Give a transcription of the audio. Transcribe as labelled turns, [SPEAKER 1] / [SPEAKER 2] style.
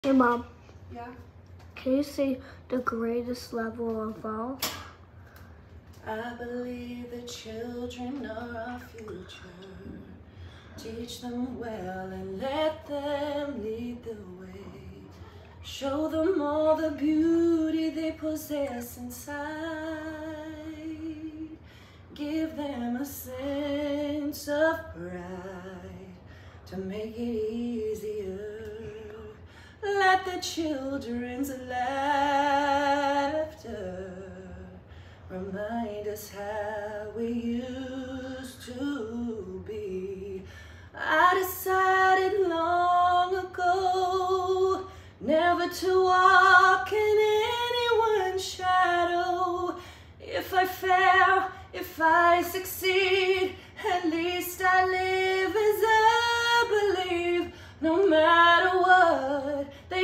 [SPEAKER 1] Hey, Mom.
[SPEAKER 2] Yeah?
[SPEAKER 1] Can you say the greatest level of all?
[SPEAKER 2] I believe the children are our future. Teach them well and let them lead the way. Show them all the beauty they possess inside. Give them a sense of pride to make it easier. Let the children's laughter remind us how we used to be. I decided long ago never to walk in anyone's shadow. If I fail, if I succeed, at least I live as I believe. No matter what,